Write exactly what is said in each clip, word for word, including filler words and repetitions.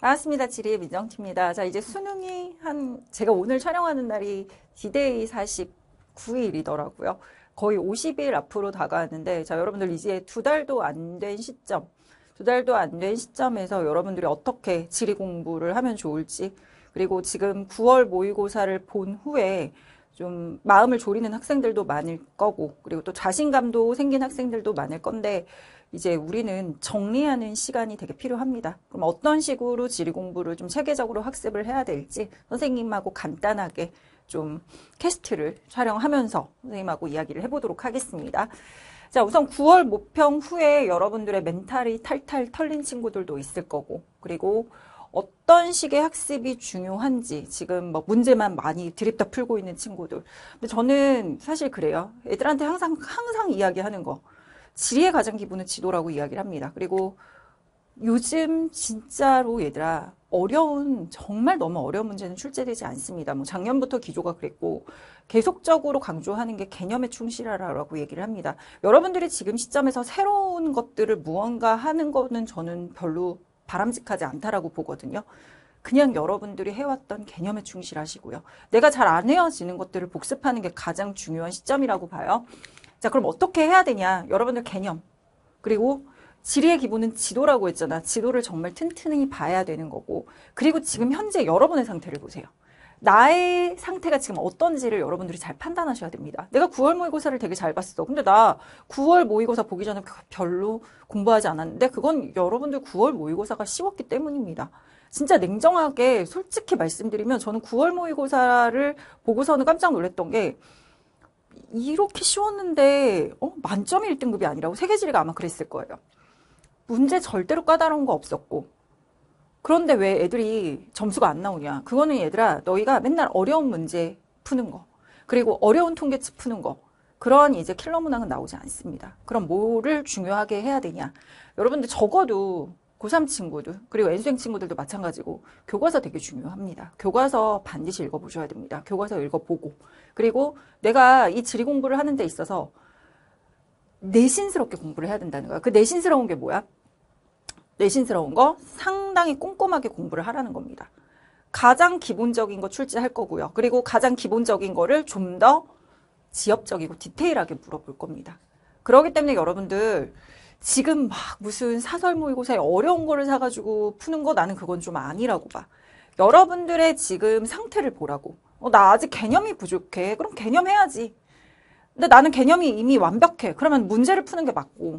반갑습니다. 지리의 민정티입니다. 자, 이제 수능이 한, 제가 오늘 촬영하는 날이 디데이 사십구 일이더라고요. 거의 오십 일 앞으로 다가왔는데, 자, 여러분들 이제 두 달도 안 된 시점, 두 달도 안 된 시점에서 여러분들이 어떻게 지리 공부를 하면 좋을지, 그리고 지금 구월 모의고사를 본 후에 좀 마음을 졸이는 학생들도 많을 거고, 그리고 또 자신감도 생긴 학생들도 많을 건데, 이제 우리는 정리하는 시간이 되게 필요합니다. 그럼 어떤 식으로 지리 공부를 좀 체계적으로 학습을 해야 될지 선생님하고 간단하게 좀 캐스트를 촬영하면서 선생님하고 이야기를 해보도록 하겠습니다. 자, 우선 구월 모평 후에 여러분들의 멘탈이 탈탈 털린 친구들도 있을 거고, 그리고 어떤 식의 학습이 중요한지 지금 뭐 문제만 많이 드립다 풀고 있는 친구들. 근데 저는 사실 그래요. 애들한테 항상 항상 이야기하는 거. 지리의 가장 기본은 지도라고 이야기를 합니다. 그리고 요즘 진짜로 얘들아 어려운 정말 너무 어려운 문제는 출제되지 않습니다. 뭐 작년부터 기조가 그랬고 계속적으로 강조하는 게 개념에 충실하라고 얘기를 합니다. 여러분들이 지금 시점에서 새로운 것들을 무언가 하는 거는 저는 별로 바람직하지 않다라고 보거든요. 그냥 여러분들이 해왔던 개념에 충실하시고요. 내가 잘 안 헤어지는 것들을 복습하는 게 가장 중요한 시점이라고 봐요. 자, 그럼 어떻게 해야 되냐? 여러분들 개념. 그리고 지리의 기본은 지도라고 했잖아. 지도를 정말 튼튼히 봐야 되는 거고. 그리고 지금 현재 여러분의 상태를 보세요. 나의 상태가 지금 어떤지를 여러분들이 잘 판단하셔야 됩니다. 내가 구월 모의고사를 되게 잘 봤어. 근데 나 구월 모의고사 보기 전에 별로 공부하지 않았는데 그건 여러분들 구월 모의고사가 쉬웠기 때문입니다. 진짜 냉정하게 솔직히 말씀드리면 저는 구월 모의고사를 보고서는 깜짝 놀랐던 게 이렇게 쉬웠는데 어? 만점이 일 등급이 아니라고. 세계지리가 아마 그랬을 거예요. 문제 절대로 까다로운 거 없었고. 그런데 왜 애들이 점수가 안 나오냐. 그거는 얘들아 너희가 맨날 어려운 문제 푸는 거, 그리고 어려운 통계치 푸는 거, 그런 이제 킬러 문항은 나오지 않습니다. 그럼 뭐를 중요하게 해야 되냐. 여러분들 적어도 고삼 친구들, 그리고 N수행 친구들도 마찬가지고 교과서 되게 중요합니다. 교과서 반드시 읽어보셔야 됩니다. 교과서 읽어보고, 그리고 내가 이 지리 공부를 하는 데 있어서 내신스럽게 공부를 해야 된다는 거야. 그 내신스러운 게 뭐야? 내신스러운 거 상당히 꼼꼼하게 공부를 하라는 겁니다. 가장 기본적인 거 출제할 거고요. 그리고 가장 기본적인 거를 좀 더 지엽적이고 디테일하게 물어볼 겁니다. 그렇기 때문에 여러분들 지금 막 무슨 사설 모의고사에 어려운 거를 사가지고 푸는 거 나는 그건 좀 아니라고 봐. 여러분들의 지금 상태를 보라고. 어, 나 아직 개념이 부족해. 그럼 개념 해야지. 근데 나는 개념이 이미 완벽해. 그러면 문제를 푸는 게 맞고.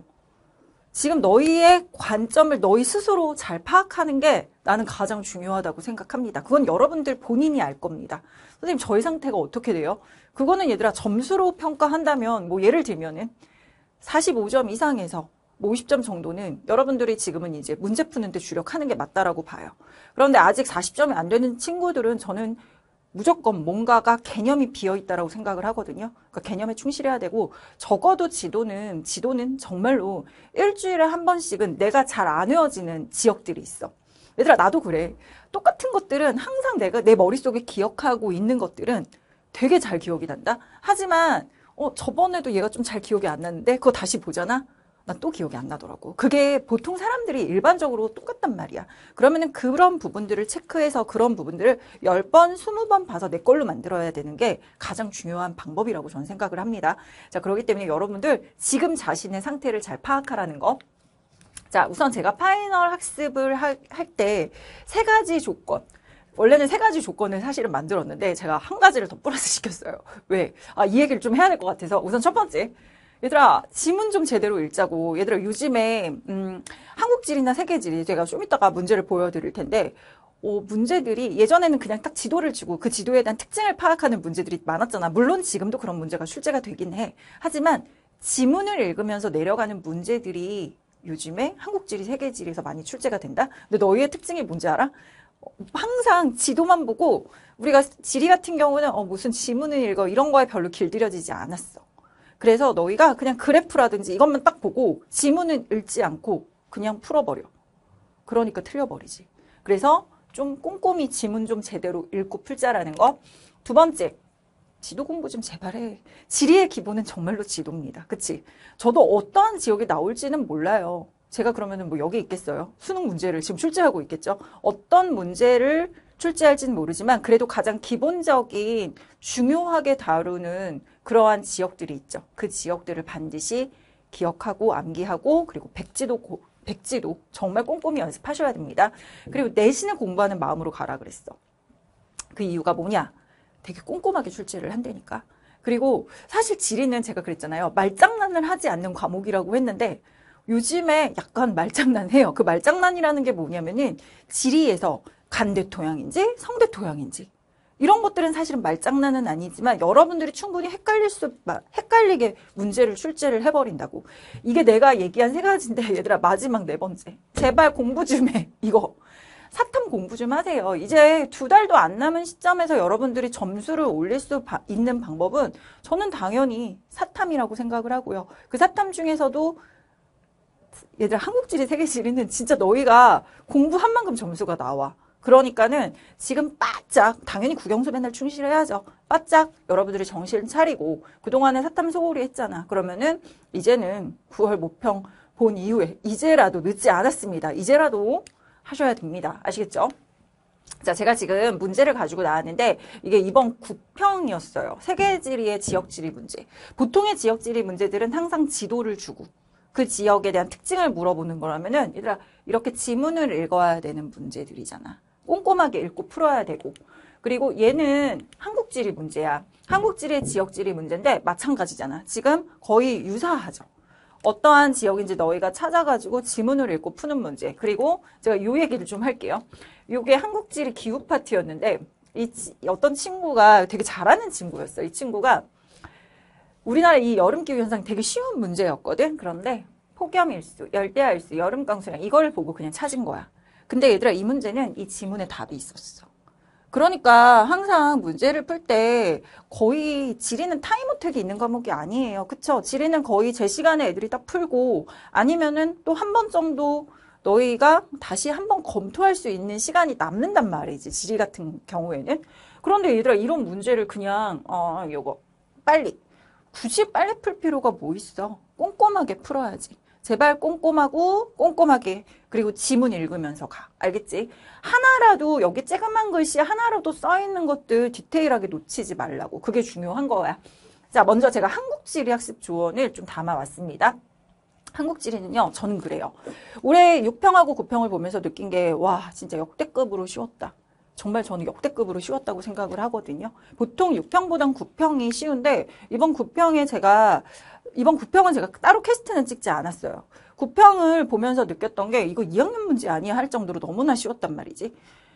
지금 너희의 관점을 너희 스스로 잘 파악하는 게 나는 가장 중요하다고 생각합니다. 그건 여러분들 본인이 알 겁니다. 선생님 저희 상태가 어떻게 돼요? 그거는 얘들아 점수로 평가한다면 뭐 예를 들면은 사십오 점 이상에서 뭐 오십 점 정도는 여러분들이 지금은 이제 문제 푸는데 주력하는 게 맞다라고 봐요. 그런데 아직 사십 점이 안 되는 친구들은 저는 무조건 뭔가가 개념이 비어있다라고 생각을 하거든요. 그러니까 개념에 충실해야 되고, 적어도 지도는 지도는 정말로 일주일에 한 번씩은 내가 잘 안 외워지는 지역들이 있어. 얘들아 나도 그래. 똑같은 것들은 항상 내가 내 머릿속에 기억하고 있는 것들은 되게 잘 기억이 난다. 하지만 어 저번에도 얘가 좀 잘 기억이 안 났는데 그거 다시 보잖아. 난 또 기억이 안 나더라고. 그게 보통 사람들이 일반적으로 똑같단 말이야. 그러면은 그런 부분들을 체크해서 그런 부분들을 열 번, 스무 번 봐서 내 걸로 만들어야 되는 게 가장 중요한 방법이라고 저는 생각을 합니다. 자, 그렇기 때문에 여러분들 지금 자신의 상태를 잘 파악하라는 거. 자, 우선 제가 파이널 학습을 할 때 세 가지 조건. 원래는 세 가지 조건을 사실은 만들었는데 제가 한 가지를 더 플러스 시켰어요. 왜? 아, 이 얘기를 좀 해야 될 것 같아서. 우선 첫 번째. 얘들아 지문 좀 제대로 읽자고. 얘들아 요즘에 음, 한국지리나 세계지리 제가 좀 이따가 문제를 보여드릴 텐데 어, 문제들이 예전에는 그냥 딱 지도를 주고 그 지도에 대한 특징을 파악하는 문제들이 많았잖아. 물론 지금도 그런 문제가 출제가 되긴 해. 하지만 지문을 읽으면서 내려가는 문제들이 요즘에 한국지리, 세계지리에서 많이 출제가 된다. 근데 너희의 특징이 뭔지 알아? 항상 지도만 보고 우리가 지리 같은 경우는 어, 무슨 지문을 읽어 이런 거에 별로 길들여지지 않았어. 그래서 너희가 그냥 그래프라든지 이것만 딱 보고 지문은 읽지 않고 그냥 풀어버려. 그러니까 틀려버리지. 그래서 좀 꼼꼼히 지문 좀 제대로 읽고 풀자라는 거. 두 번째, 지도 공부 좀 제발 해. 지리의 기본은 정말로 지도입니다. 그치? 저도 어떠한 지역이 나올지는 몰라요. 제가 그러면은 뭐 여기 있겠어요? 수능 문제를 지금 출제하고 있겠죠? 어떤 문제를 출제할지는 모르지만 그래도 가장 기본적인 중요하게 다루는 그러한 지역들이 있죠. 그 지역들을 반드시 기억하고 암기하고 그리고 백지도 고, 백지도 정말 꼼꼼히 연습하셔야 됩니다. 그리고 내신을 공부하는 마음으로 가라 그랬어. 그 이유가 뭐냐? 되게 꼼꼼하게 출제를 한다니까. 그리고 사실 지리는 제가 그랬잖아요. 말장난을 하지 않는 과목이라고 했는데 요즘에 약간 말장난해요. 그 말장난이라는 게 뭐냐면은 지리에서 간대토양인지 성대토양인지 이런 것들은 사실은 말장난은 아니지만 여러분들이 충분히 헷갈릴 수, 헷갈리게 문제를 출제를 해버린다고. 이게 내가 얘기한 세 가지인데 얘들아 마지막 네 번째. 제발 공부 좀 해. 이거. 사탐 공부 좀 하세요. 이제 두 달도 안 남은 시점에서 여러분들이 점수를 올릴 수 있는 방법은 저는 당연히 사탐이라고 생각을 하고요. 그 사탐 중에서도 얘들 한국지리, 세계지리는 진짜 너희가 공부한 만큼 점수가 나와. 그러니까는 지금 바짝 당연히 국영수 맨날 충실해야죠. 바짝 여러분들이 정신 차리고 그동안에 사탐 소홀히 했잖아. 그러면은 이제는 구월 모평 본 이후에 이제라도 늦지 않았습니다. 이제라도 하셔야 됩니다. 아시겠죠? 자, 제가 지금 문제를 가지고 나왔는데 이게 이번 구평이었어요. 세계지리의 지역지리 문제. 보통의 지역지리 문제들은 항상 지도를 주고 그 지역에 대한 특징을 물어보는 거라면은 얘들아 이렇게 지문을 읽어야 되는 문제들이잖아. 꼼꼼하게 읽고 풀어야 되고 그리고 얘는 한국지리 문제야. 한국지리의 지역지리 문제인데 마찬가지잖아. 지금 거의 유사하죠. 어떠한 지역인지 너희가 찾아가지고 지문을 읽고 푸는 문제. 그리고 제가 요 얘기를 좀 할게요. 요게 한국지리 기후 파트였는데 이 어떤 친구가 되게 잘하는 친구였어요. 이 친구가 우리나라 이 여름기후 현상 되게 쉬운 문제였거든. 그런데 폭염일수, 열대야일수, 여름강수량 이걸 보고 그냥 찾은 거야. 근데 얘들아 이 문제는 이 지문에 답이 있었어. 그러니까 항상 문제를 풀 때 거의 지리는 타임어택이 있는 과목이 아니에요. 그쵸? 지리는 거의 제 시간에 애들이 딱 풀고 아니면은 또 한 번 정도 너희가 다시 한번 검토할 수 있는 시간이 남는단 말이지. 지리 같은 경우에는. 그런데 얘들아 이런 문제를 그냥 어 요거 빨리 굳이 빨리 풀 필요가 뭐 있어. 꼼꼼하게 풀어야지. 제발 꼼꼼하고 꼼꼼하게 그리고 지문 읽으면서 가. 알겠지? 하나라도 여기 쬐그만 글씨 하나라도 써있는 것들 디테일하게 놓치지 말라고. 그게 중요한 거야. 자, 먼저 제가 한국지리 학습 조언을 좀 담아왔습니다. 한국지리는요. 저는 그래요. 올해 육 평하고 구 평을 보면서 느낀 게 와 진짜 역대급으로 쉬웠다. 정말 저는 역대급으로 쉬웠다고 생각을 하거든요. 보통 육 평보단 구 평이 쉬운데 이번 구 평에 제가 이번 구 평은 제가 따로 캐스트는 찍지 않았어요. 구 평을 보면서 느꼈던 게 이거 이 학년 문제 아니야 할 정도로 너무나 쉬웠단 말이지.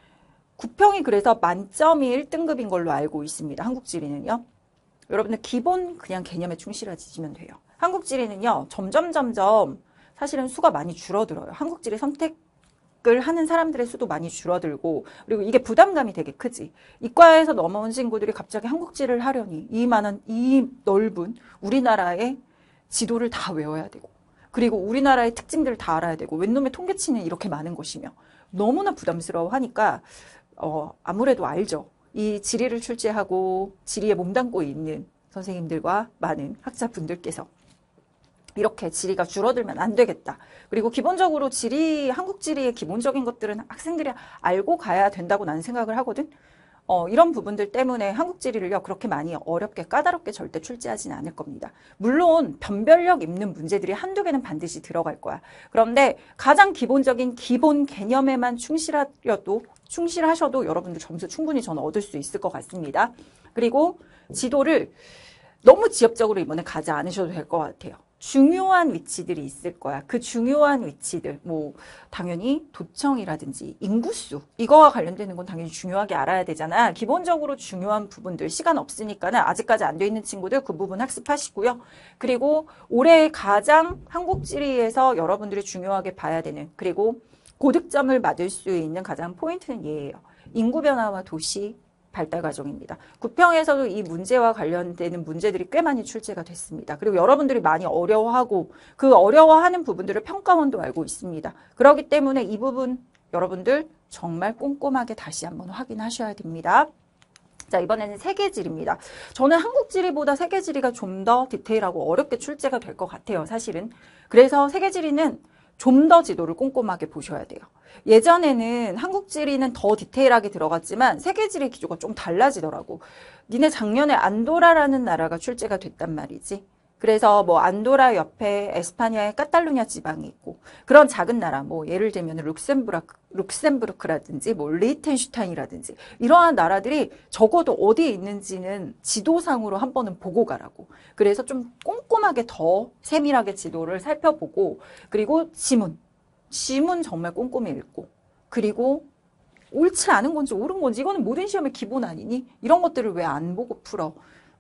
구 평이 그래서 만점이 일 등급인 걸로 알고 있습니다. 한국지리는요. 여러분들 기본 그냥 개념에 충실하시면 돼요. 한국지리는요. 점점 점점 사실은 수가 많이 줄어들어요. 한국지리 선택을 하는 사람들의 수도 많이 줄어들고 그리고 이게 부담감이 되게 크지. 이과에서 넘어온 친구들이 갑자기 한국지리를 하려니 이 많은 이 넓은 우리나라의 지도를 다 외워야 되고 그리고 우리나라의 특징들을 다 알아야 되고 웬놈의 통계치는 이렇게 많은 것이며 너무나 부담스러워 하니까 어, 아무래도 알죠. 이 지리를 출제하고 지리에 몸담고 있는 선생님들과 많은 학자분들께서 이렇게 지리가 줄어들면 안 되겠다. 그리고 기본적으로 지리, 한국 지리의 기본적인 것들은 학생들이 알고 가야 된다고 나는 생각을 하거든. 어, 이런 부분들 때문에 한국 지리를요, 그렇게 많이 어렵게 까다롭게 절대 출제하지는 않을 겁니다. 물론 변별력 있는 문제들이 한두 개는 반드시 들어갈 거야. 그런데 가장 기본적인 기본 개념에만 충실하여도, 충실하셔도 여러분들 점수 충분히 저는 얻을 수 있을 것 같습니다. 그리고 지도를 너무 지엽적으로 이번에 가지 않으셔도 될 것 같아요. 중요한 위치들이 있을 거야. 그 중요한 위치들, 뭐 당연히 도청이라든지 인구수 이거와 관련되는 건 당연히 중요하게 알아야 되잖아. 기본적으로 중요한 부분들 시간 없으니까는 아직까지 안 돼 있는 친구들 그 부분 학습하시고요. 그리고 올해 가장 한국지리에서 여러분들이 중요하게 봐야 되는 그리고 고득점을 받을 수 있는 가장 포인트는 얘예요. 인구 변화와 도시 발달 과정입니다. 구 평에서도 이 문제와 관련되는 문제들이 꽤 많이 출제가 됐습니다. 그리고 여러분들이 많이 어려워하고 그 어려워하는 부분들을 평가원도 알고 있습니다. 그렇기 때문에 이 부분 여러분들 정말 꼼꼼하게 다시 한번 확인하셔야 됩니다. 자, 이번에는 세계지리입니다. 저는 한국지리보다 세계지리가 좀 더 디테일하고 어렵게 출제가 될 것 같아요. 사실은. 그래서 세계지리는 좀 더 지도를 꼼꼼하게 보셔야 돼요. 예전에는 한국지리는 더 디테일하게 들어갔지만 세계지리 기조가 좀 달라지더라고. 니네 작년에 안도라라는 나라가 출제가 됐단 말이지. 그래서 뭐 안도라 옆에 에스파냐의 카탈루냐 지방이 있고 그런 작은 나라 뭐 예를 들면 룩셈부르크, 룩셈부르크라든지 뭐 리히텐슈타인이라든지 이러한 나라들이 적어도 어디에 있는지는 지도상으로 한 번은 보고 가라고. 그래서 좀 꼼꼼하게 더 세밀하게 지도를 살펴보고 그리고 지문. 지문 정말 꼼꼼히 읽고 그리고 옳지 않은 건지 옳은 건지 이거는 모든 시험의 기본 아니니? 이런 것들을 왜 안 보고 풀어?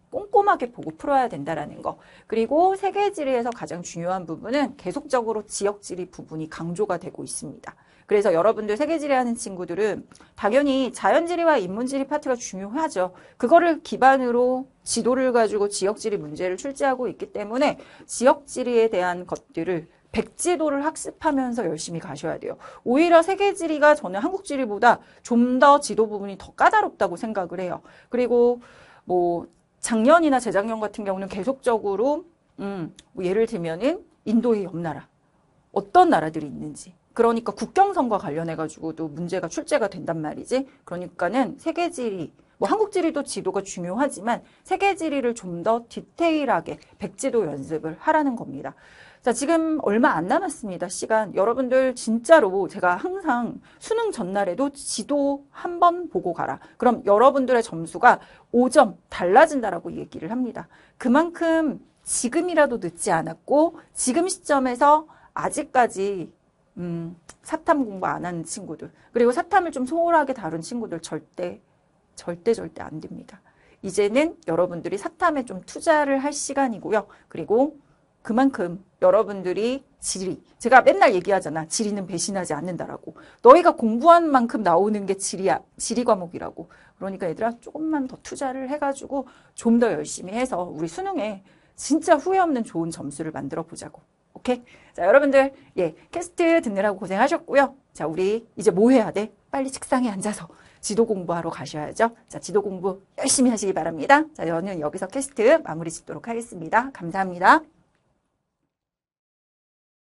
꼼꼼하게 보고 풀어야 된다라는 거. 그리고 세계지리에서 가장 중요한 부분은 계속적으로 지역지리 부분이 강조가 되고 있습니다. 그래서 여러분들 세계지리 하는 친구들은 당연히 자연지리와 인문지리 파트가 중요하죠. 그거를 기반으로 지도를 가지고 지역지리 문제를 출제하고 있기 때문에 지역지리에 대한 것들을 백지도를 학습하면서 열심히 가셔야 돼요. 오히려 세계지리가 저는 한국지리보다 좀 더 지도 부분이 더 까다롭다고 생각을 해요. 그리고 뭐 작년이나 재작년 같은 경우는 계속적으로 음, 뭐 예를 들면은 인도의 옆 나라 어떤 나라들이 있는지 그러니까 국경선과 관련해 가지고도 문제가 출제가 된단 말이지. 그러니까는 세계지리 뭐 한국지리도 지도가 중요하지만 세계지리를 좀 더 디테일하게 백지도 연습을 하라는 겁니다. 자, 지금 얼마 안 남았습니다. 시간. 여러분들 진짜로 제가 항상 수능 전날에도 지도 한번 보고 가라. 그럼 여러분들의 점수가 오 점 달라진다라고 얘기를 합니다. 그만큼 지금이라도 늦지 않았고 지금 시점에서 아직까지 음, 사탐 공부 안 하는 친구들 그리고 사탐을 좀 소홀하게 다룬 친구들 절대 절대 절대 안 됩니다. 이제는 여러분들이 사탐에 좀 투자를 할 시간이고요. 그리고 그만큼 여러분들이 지리, 제가 맨날 얘기하잖아. 지리는 배신하지 않는다라고. 너희가 공부한 만큼 나오는 게 지리야, 지리 과목이라고. 그러니까 얘들아 조금만 더 투자를 해가지고 좀 더 열심히 해서 우리 수능에 진짜 후회 없는 좋은 점수를 만들어 보자고. 오케이? 자, 여러분들, 예, 캐스트 듣느라고 고생하셨고요. 자, 우리 이제 뭐 해야 돼? 빨리 책상에 앉아서 지도 공부하러 가셔야죠. 자, 지도 공부 열심히 하시기 바랍니다. 자, 저는 여기서 캐스트 마무리 짓도록 하겠습니다. 감사합니다.